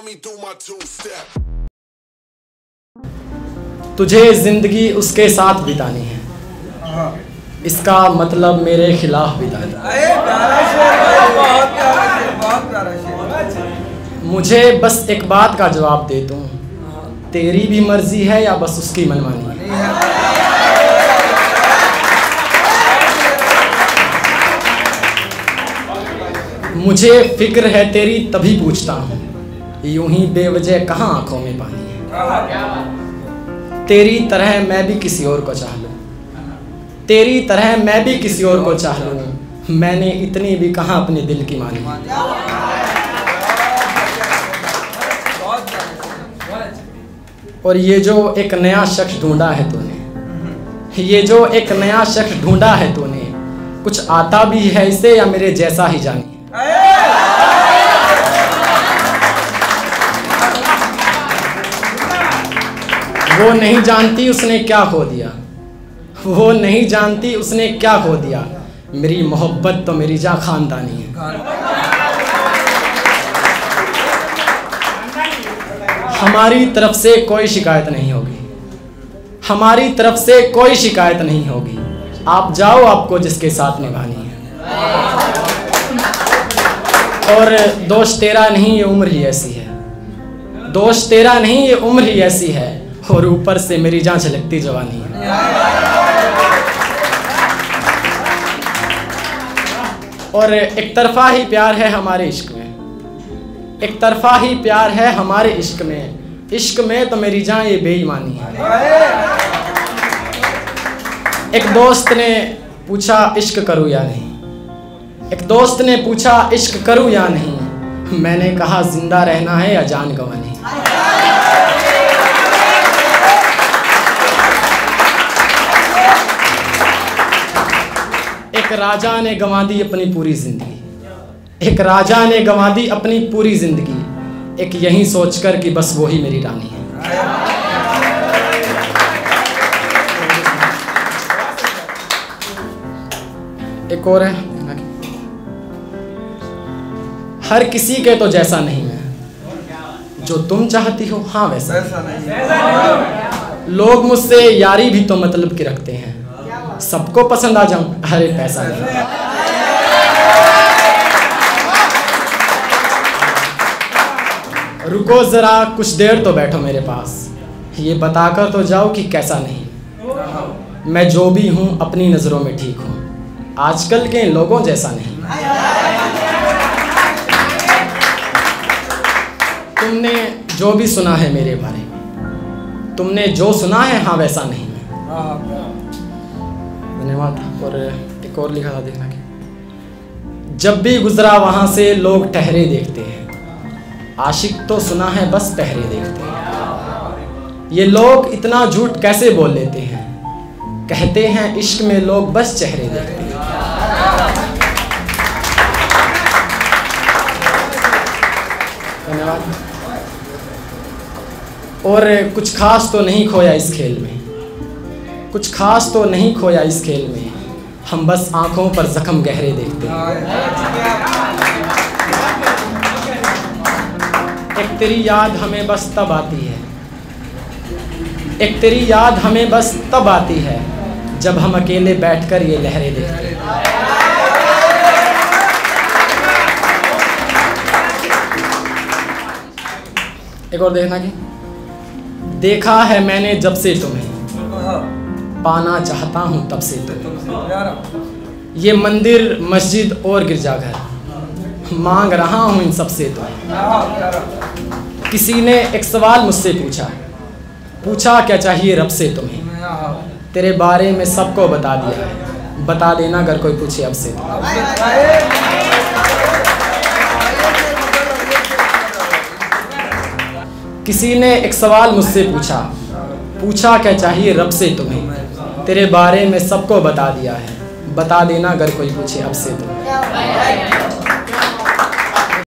तुझे जिंदगी उसके साथ बितानी है, इसका मतलब मेरे खिलाफ बितानी। मुझे बस एक बात का जवाब दे दूं, तेरी भी मर्जी है या बस उसकी मनमानी है? मुझे फिक्र है तेरी तभी पूछता हूँ, यूं ही बेवजह कहाँ आंखों में पानी है। तेरी तरह मैं भी किसी और को चाह लूँ, तेरी तरह मैं भी किसी और को चाह लूँ, मैंने इतनी भी कहाँ अपने दिल की मानी। और ये जो एक नया शख्स ढूंढा है तूने, ये जो एक नया शख्स ढूंढा है तूने, कुछ आता भी है इसे या मेरे जैसा ही जानी। वो नहीं जानती उसने क्या खो दिया, वो नहीं जानती उसने क्या खो दिया, मेरी मोहब्बत तो मेरी जा खानदानी है। हमारी तरफ से कोई शिकायत नहीं होगी, हमारी तरफ से कोई शिकायत नहीं होगी, आप जाओ आपको जिसके साथ निभानी है। और दोस्त तेरा नहीं ये उम्र ही ऐसी है, दोस्त तेरा नहीं ये उम्र ही ऐसी है, और ऊपर से मेरी जान झलकती जवानी है। और एक तरफा ही प्यार है हमारे इश्क में, एक तरफा ही प्यार है हमारे इश्क में, इश्क में तो मेरी जान ये बेईमानी है। एक दोस्त ने पूछा इश्क करूँ या नहीं, एक दोस्त ने पूछा इश्क करूँ या नहीं, मैंने कहा जिंदा रहना है या जान गंवानी। एक राजा ने गंवा दी अपनी पूरी जिंदगी, एक राजा ने गंवा दी अपनी पूरी जिंदगी, एक यही सोचकर कि बस वो ही मेरी रानी है। एक और है, हर किसी के तो जैसा नहीं मैं, जो तुम चाहती हो हाँ वैसा नहीं। लोग मुझसे यारी भी तो मतलब की रखते हैं, सबको पसंद आ जाऊं अरे पैसा नहीं। रुको जरा कुछ देर तो बैठो मेरे पास, ये बताकर तो जाओ कि कैसा नहीं। मैं जो भी हूं अपनी नजरों में ठीक हूं, आजकल के लोगों जैसा नहीं। तुमने जो भी सुना है मेरे बारे में, तुमने जो सुना है हाँ वैसा नहीं मैं। धन्यवाद। और एक और लिखा था, देखना कि जब भी गुजरा वहां से लोग ठहरे देखते हैं, आशिक तो सुना है बस पहरे देखते हैं। ये लोग इतना झूठ कैसे बोल लेते हैं, कहते हैं इश्क में लोग बस चेहरे देखते हैं। धन्यवाद। और कुछ खास तो नहीं खोया इस खेल में, कुछ खास तो नहीं खोया इस खेल में, हम बस आंखों पर जख्म गहरे देखते हैं। एक तेरी याद हमें बस तब आती है, एक तेरी याद हमें बस तब आती है, जब हम अकेले बैठकर ये लहरें देखते हैं। एक और देखना कि देखा है मैंने जब से तुम्हें, पाना चाहता हूँ तब से तुम्हें, ये मंदिर मस्जिद और गिरजाघर, मांग रहा हूँ इन सब से तुम्हें। किसी ने एक सवाल मुझसे पूछा, पूछा क्या चाहिए रब से तुम्हें, तेरे बारे में सबको बता दिया है, बता देना अगर कोई पूछे अब से तुम्हें। किसी ने एक सवाल मुझसे पूछा, पूछा क्या चाहिए रब से तुम्हें, तेरे बारे में सबको बता दिया है, बता देना अगर कोई पूछे अब से तुम्हें।